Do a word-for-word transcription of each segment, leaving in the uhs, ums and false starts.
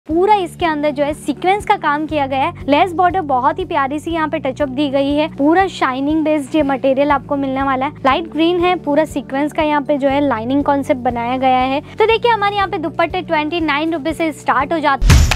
पूरा इसके अंदर जो है सीक्वेंस का काम किया गया है। लेस बॉर्डर बहुत ही प्यारी सी यहाँ पे टचअप दी गई है। पूरा शाइनिंग बेस्ड ये मटेरियल आपको मिलने वाला है। लाइट ग्रीन है, पूरा सीक्वेंस का यहाँ पे जो है लाइनिंग कॉन्सेप्ट बनाया गया है। तो देखिए हमारे यहाँ पे दुपट्टे ट्वेंटी नाइन रुपीज से स्टार्ट हो जाते हैं।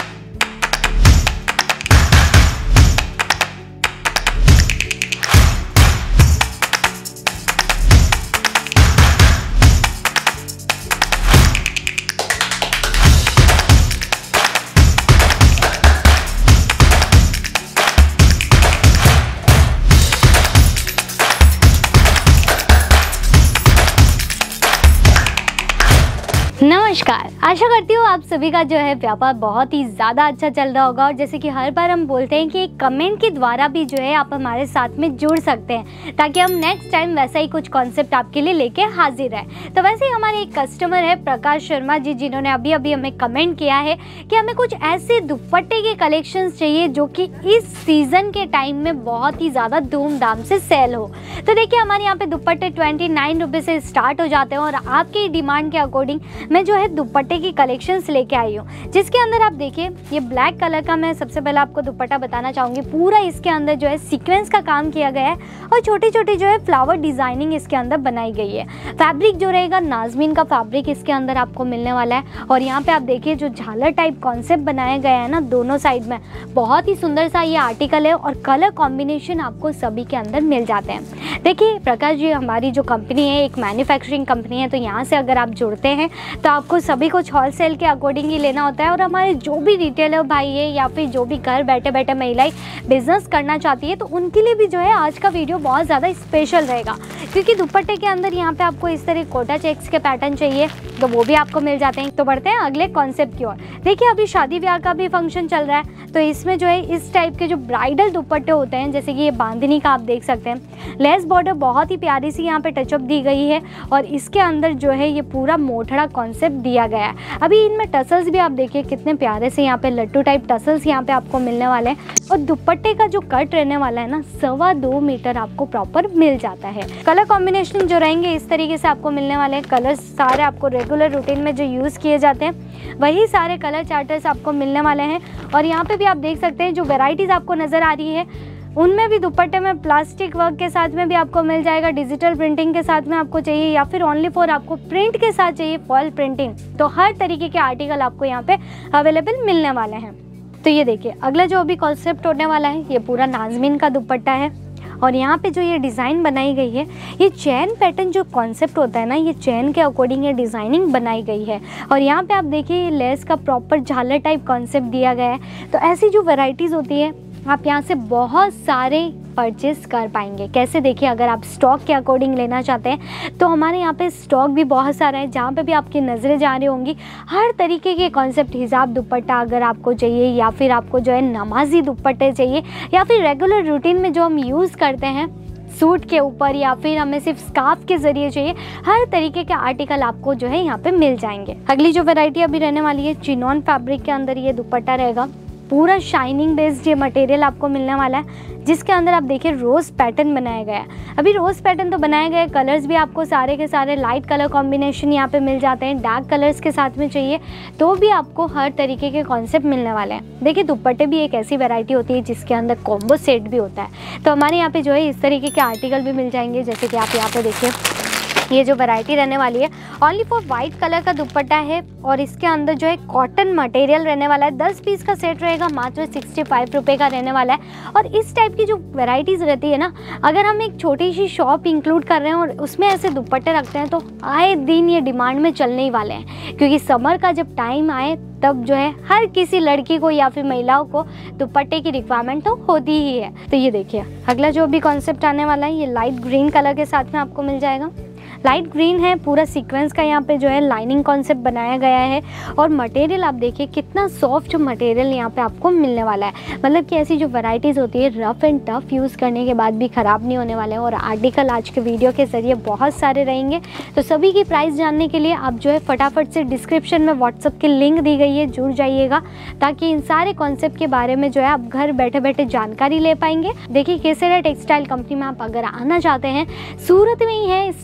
नमस्कार, आशा करती हूँ आप सभी का जो है व्यापार बहुत ही ज़्यादा अच्छा चल रहा होगा। और जैसे कि हर बार हम बोलते हैं कि एक कमेंट के द्वारा भी जो है आप हमारे साथ में जुड़ सकते हैं ताकि हम नेक्स्ट टाइम वैसा ही कुछ कॉन्सेप्ट आपके लिए लेके हाजिर है। तो वैसे ही हमारे एक कस्टमर है प्रकाश शर्मा जी, जिन्होंने अभी अभी हमें कमेंट किया है कि हमें कुछ ऐसे दुपट्टे के कलेक्शंस चाहिए जो कि इस सीज़न के टाइम में बहुत ही ज़्यादा धूमधाम से सेल हो। तो देखिए हमारे यहाँ पे दुपट्टे ट्वेंटी नाइन रुपीज़ से स्टार्ट हो जाते हैं और आपकी डिमांड के अकॉर्डिंग मैं जो है दुपट्टे की कलेक्शंस लेके आई हूँ, जिसके अंदर आप देखिए ये ब्लैक कलर का मैं सबसे पहले आपको दुपट्टा बताना चाहूँगी। पूरा इसके अंदर जो है सीक्वेंस का काम किया गया है और छोटी छोटी जो है फ्लावर डिजाइनिंग इसके अंदर बनाई गई है। फैब्रिक जो रहेगा नाजमीन का फैब्रिक इसके अंदर आपको मिलने वाला है। और यहाँ पे आप देखिए जो झालर टाइप कॉन्सेप्ट बनाया गया है ना दोनों साइड में, बहुत ही सुंदर सा ये आर्टिकल है और कलर कॉम्बिनेशन आपको सभी के अंदर मिल जाते हैं। देखिए प्रकाश जी हमारी जो कंपनी है एक मैन्युफैक्चरिंग कंपनी है, तो यहाँ से अगर आप जुड़ते हैं तो आपको सभी कुछ होलसेल के अकॉर्डिंग ही लेना होता है। और हमारे जो भी रिटेलर भाई है या फिर जो भी घर बैठे बैठे महिलाएं बिजनेस करना चाहती है तो उनके लिए भी जो है आज का वीडियो बहुत ज़्यादा स्पेशल रहेगा, क्योंकि दुपट्टे के अंदर यहाँ पे आपको इस तरह कोटा चेक्स के पैटर्न चाहिए तो वो भी आपको मिल जाते हैं। तो बढ़ते हैं अगले कॉन्सेप्ट की ओर। देखिए अभी शादी ब्याह का भी फंक्शन चल रहा है, तो इसमें जो है इस टाइप के जो ब्राइडल दुपट्टे होते हैं, जैसे कि ये बांधनी का आप देख सकते हैं। लेस बॉर्डर बहुत ही प्यारी सी यहाँ पे टचअप दी गई है और इसके अंदर जो है ये पूरा मोठड़ा कॉन्सेप्ट दिया गया है। अभी इनमें टसल्स भी आप देखिए कितने प्यारे से यहाँ पे लट्टू टाइप टसल्स यहाँ पे आपको मिलने वाले हैं। और दुपट्टे का जो कट रहने वाला है ना सवा दो मीटर आपको प्रॉपर मिल जाता है। कलर कॉम्बिनेशन जो रहेंगे इस तरीके से आपको मिलने वाले हैं। कलर्स सारे आपको रेगुलर रूटीन में जो यूज़ किए जाते हैं वही सारे कलर चार्टर्स आपको मिलने वाले हैं। और यहाँ पे भी आप देख सकते हैं जो वेराइटीज़ आपको नज़र आ रही है उनमें भी दुपट्टे में प्लास्टिक वर्क के साथ में भी आपको मिल जाएगा, डिजिटल प्रिंटिंग के साथ में आपको चाहिए या फिर ओनली फॉर आपको प्रिंट के साथ चाहिए फॉल प्रिंटिंग, तो हर तरीके के आर्टिकल आपको यहाँ पे अवेलेबल मिलने वाले हैं। तो ये देखिए अगला जो अभी कॉन्सेप्ट होने वाला है ये पूरा नाजमीन का दुपट्टा है। और यहाँ पे जो ये डिज़ाइन बनाई गई है ये चैन पैटर्न जो कॉन्सेप्ट होता है ना ये चैन के अकॉर्डिंग ये डिज़ाइनिंग बनाई गई है। और यहाँ पे आप देखिए ये लेस का प्रॉपर झालर टाइप कॉन्सेप्ट दिया गया है। तो ऐसी जो वैरायटीज़ होती है आप यहाँ से बहुत सारे परचेस कर पाएंगे। कैसे देखिए अगर आप स्टॉक के अकॉर्डिंग लेना चाहते हैं तो हमारे यहाँ पे स्टॉक भी बहुत सारा है, जहाँ पे भी आपकी नज़रें जा रही होंगी हर तरीके के कॉन्सेप्ट हिजाब दुपट्टा अगर आपको चाहिए या फिर आपको जो है नमाजी दुपट्टे चाहिए या फिर रेगुलर रूटीन में जो हम यूज़ करते हैं सूट के ऊपर या फिर हमें सिर्फ स्कार्फ के ज़रिए चाहिए, हर तरीके के आर्टिकल आपको जो है यहाँ पे मिल जाएंगे। अगली जो वैरायटी अभी रहने वाली है चिनॉन फैब्रिक के अंदर ये दुपट्टा रहेगा। पूरा शाइनिंग बेस्ड ये मटेरियल आपको मिलने वाला है, जिसके अंदर आप देखिए रोज़ पैटर्न बनाया गया है। अभी रोज़ पैटर्न तो बनाए गए, कलर्स भी आपको सारे के सारे लाइट कलर कॉम्बिनेशन यहाँ पे मिल जाते हैं। डार्क कलर्स के साथ में चाहिए तो भी आपको हर तरीके के कॉन्सेप्ट मिलने वाले हैं। देखिए दुपट्टे भी एक ऐसी वैरायटी होती है जिसके अंदर कॉम्बो सेट भी होता है, तो हमारे यहाँ पे जो है इस तरीके के आर्टिकल भी मिल जाएंगे। जैसे कि आप यहाँ पे देखिए ये जो वैरायटी रहने वाली है ओनली फॉर वाइट कलर का दुपट्टा है और इसके अंदर जो है कॉटन मटेरियल रहने वाला है। दस पीस का सेट रहेगा, मात्र सिक्सटी फाइव रुपये का रहने वाला है। और इस टाइप की जो वैरायटीज़ रहती है ना, अगर हम एक छोटी सी शॉप इंक्लूड कर रहे हैं और उसमें ऐसे दुपट्टे रखते हैं तो आए दिन ये डिमांड में चलने ही वाले हैं, क्योंकि समर का जब टाइम आए तब जो है हर किसी लड़की को या फिर महिलाओं को दुपट्टे की रिक्वायरमेंट तो होती ही है। तो ये देखिए अगला जो भी कॉन्सेप्ट आने वाला है ये लाइट ग्रीन कलर के साथ में आपको मिल जाएगा। लाइट ग्रीन है, पूरा सीक्वेंस का यहाँ पे जो है लाइनिंग कॉन्सेप्ट बनाया गया है। और मटेरियल आप देखिए कितना सॉफ्ट मटेरियल यहाँ पे आपको मिलने वाला है। मतलब कि ऐसी जो वैरायटीज़ होती है रफ़ एंड टफ यूज़ करने के बाद भी ख़राब नहीं होने वाले हैं। और आर्टिकल आज के वीडियो के ज़रिए बहुत सारे रहेंगे, तो सभी की प्राइस जानने के लिए आप जो है फटाफट से डिस्क्रिप्शन में व्हाट्सअप की लिंक दी गई है, जुड़ जाइएगा ताकि इन सारे कॉन्सेप्ट के बारे में जो है आप घर बैठे बैठे जानकारी ले पाएंगे। देखिए केसरिया टेक्सटाइल कंपनी में आप अगर आना चाहते हैं सूरत में ही है, स्टेशन से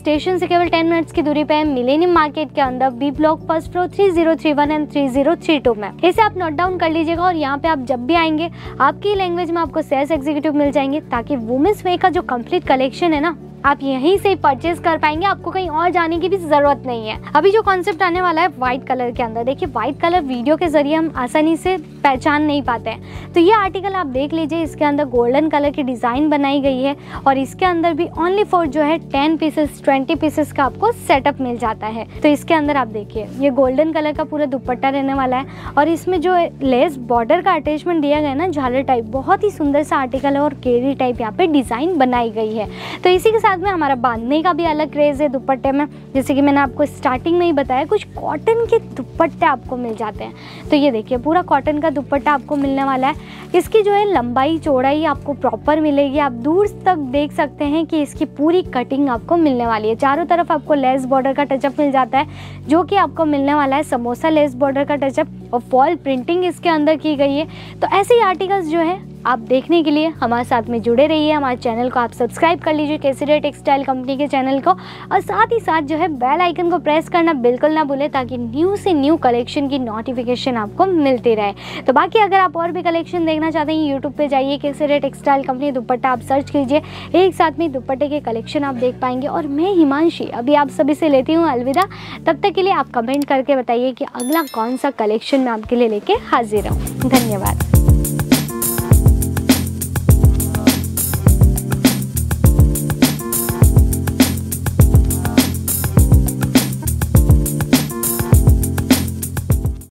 केवल टेन मिनट्स की दूरी पे है, मिलेनियम मार्केट के अंदर, B block, first floor, three zero three one and three zero three two में। इसे आप नोट डाउन कर लीजिएगा और यहाँ पे आप जब भी आएंगे आपकी लैंग्वेज में आपको सेल्स एग्जीक्यूटिव मिल जाएंगे, ताकि वुमेन्स वेयर का जो कंप्लीट कलेक्शन है ना, आप यहीं से परचेज कर पाएंगे, आपको कहीं और जाने की भी जरूरत नहीं है। अभी जो कॉन्सेप्ट आने वाला है व्हाइट कलर के अंदर, देखिए व्हाइट कलर वीडियो के जरिए हम आसानी से पहचान नहीं पाते हैं, तो ये आर्टिकल आप देख लीजिए, इसके अंदर गोल्डन कलर की डिज़ाइन बनाई गई है और इसके अंदर भी ओनली फॉर जो है टेन पीसेस ट्वेंटी पीसेस का आपको सेटअप मिल जाता है। तो इसके अंदर आप देखिए ये गोल्डन कलर का पूरा दुपट्टा रहने वाला है और इसमें जो लेस बॉर्डर का अटैचमेंट दिया गया है ना, झालर टाइप, बहुत ही सुंदर सा आर्टिकल है और केरी टाइप यहाँ पे डिज़ाइन बनाई गई है। तो इसी के साथ में हमारा बांधने का भी अलग क्रेज़ है दुपट्टे में, जैसे कि मैंने आपको स्टार्टिंग में ही बताया, कुछ कॉटन के दुपट्टे आपको मिल जाते हैं। तो ये देखिए पूरा कॉटन का दुपट्टा आपको मिलने वाला है। इसकी जो है लंबाई चौड़ाई आपको प्रॉपर मिलेगी, आप दूर तक देख सकते हैं कि इसकी पूरी कटिंग आपको मिलने वाली है। चारों तरफ आपको लेस बॉर्डर का टचअप मिल जाता है, जो कि आपको मिलने वाला है समोसा लेस बॉर्डर का टचअप, और फॉल प्रिंटिंग इसके अंदर की गई है। तो ऐसे ही आर्टिकल्स जो है आप देखने के लिए हमारे साथ में जुड़े रहिए। हमारे चैनल को आप सब्सक्राइब कर लीजिए, केसरिया टेक्सटाइल कंपनी के चैनल को, और साथ ही साथ जो है बेल आइकन को प्रेस करना बिल्कुल ना भूलें, ताकि न्यू से न्यू कलेक्शन की नोटिफिकेशन आपको मिलती रहे। तो बाकी अगर आप और भी कलेक्शन देखना चाहते हैं, यूट्यूब पे जाइए, केसरिया टेक्सटाइल कंपनी दुपट्टा आप सर्च कीजिए, एक साथ में दुपट्टे के कलेक्शन आप देख पाएंगे। और मैं हिमांशी अभी आप सभी से लेती हूँ अलविदा, तब तक के लिए आप कमेंट करके बताइए कि अगला कौन सा कलेक्शन मैं आपके लिए लेके हाजिर हूँ। धन्यवाद।